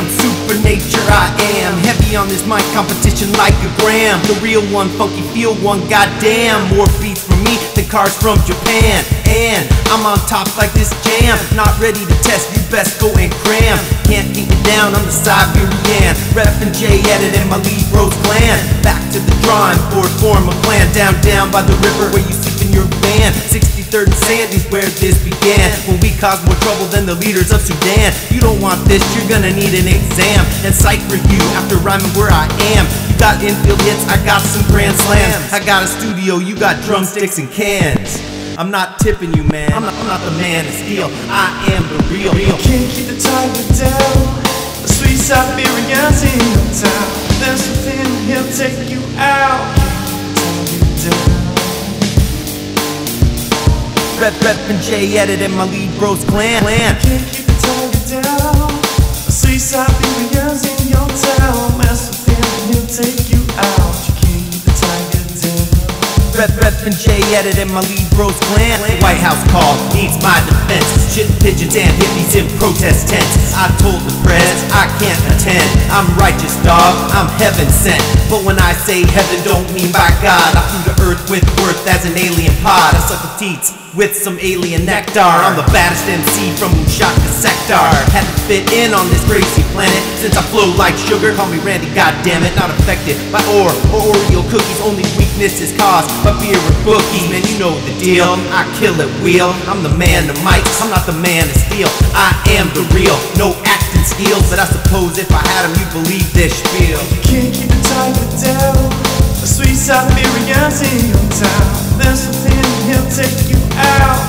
am super nature, I am heavy on this mic, competition like a gram. The real one, funky feel one, goddamn. More beats from me than cars from Japan. And I'm on top like this jam. Not ready to test, you best go and cram. Can't keep me down, I'm the Siberian. Reppin' J Edit and my lead bros clan. Back to the drawing board, form a plan. Down by the river where you sleep in your van. 63rd and Sandy's where this began. When we caused more trouble than the leaders of Sudan. You don't want this, you're gonna need an exam. And cipher you after rhyming where I am. You got infield hits, I got some grand slams. I got a studio, you got drumsticks and cans. I'm not tipping you, man. I'm not the man to steal. I am the real. Can't keep the tiger down. The sweet Siberians in your town. There's something he'll take you out. Reppin' J Edit and my lead bros clan. Can't keep the tiger down. The sweet Siberians in your town. There's something he'll take you out. You can't keep the tiger down. Reppin' J Edit and my lead bros clan. White House call needs my defense. Shit pigeons and hippies in protest tents. I told the press I can't attend. I'm righteous, dog, I'm heaven sent. But when I say heaven, don't mean by God. I flew to earth with worth as an alien pod. I suck the teats with some alien nectar. I'm the baddest MC from Ushaka Sector. Had to fit in on this crazy planet. Since I flow like sugar, call me Randy, goddammit. Not affected by ore or Oreo cookies. Only weakness is caused by beer and bookies. Man, you know the deal, I kill it wheel. I'm the man to mics, I'm not the man to steal. I am the real, no acting skills. But I suppose if I had them, you'd believe this spiel. You can't keep the tiger down. The sweet Siberians in your town. There's something he'll take you out.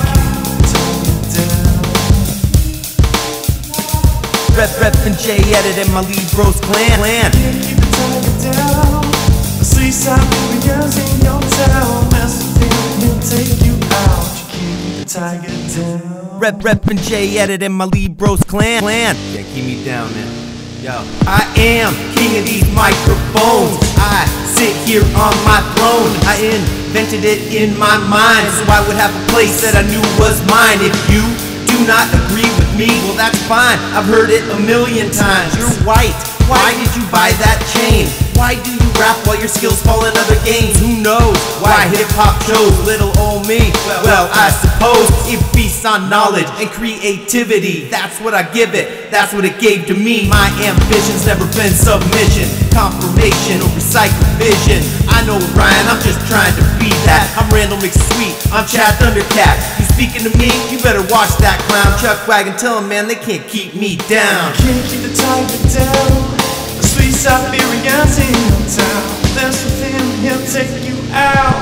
Reppin' J Edit and my lead bros clan. Can't keep the tiger down. The sweet Siberians in your town. There's something he'll take you out. You can't keep the tiger down. Reppin' J Edit and my lead bros clan. Can't keep me down, man. Yo, I am king of these microphones. I sit here on my throne. I invented it in my mind, so I would have a place that I knew was mine. If you do not agree with me, well that's fine. I've heard it a million times. You're white, why did you buy that chain? Why do you rap while your skills fall in other games? Who knows why hip-hop chose little old me? Well, I suppose it feasts on knowledge and creativity. That's what I give it, that's what it gave to me. My ambition's never been submission, confirmation, or recycled vision. I know Ryan, I'm just trying to be that. I'm Randall McSweet, I'm Chad Thundercat. You speaking to me? You better watch that clown. Chuck Wagon, tell him, man, they can't keep me down. Can't keep the tiger down. The sweet Siberians in your town. There's something he'll take you out.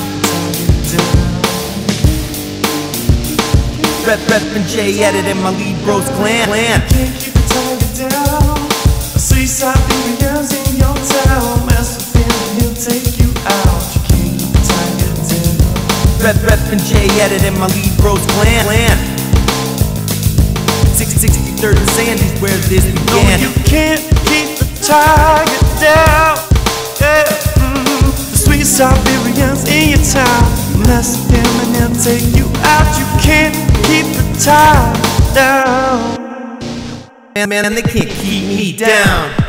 Reppin' J Edit and my lead bros clan. Can't keep the tiger down. The sweet Siberians in your town. There's something he'll take you out. You can't keep the tiger down. Reppin' J Edit and my lead bros clan. 63rd and Sandy's where this began. No, you can't keep the tiger down. Yeah. The sweet Siberians in your town. Mess with him and he'll take you out. You can't keep the tiger down. Man, they can't keep me down.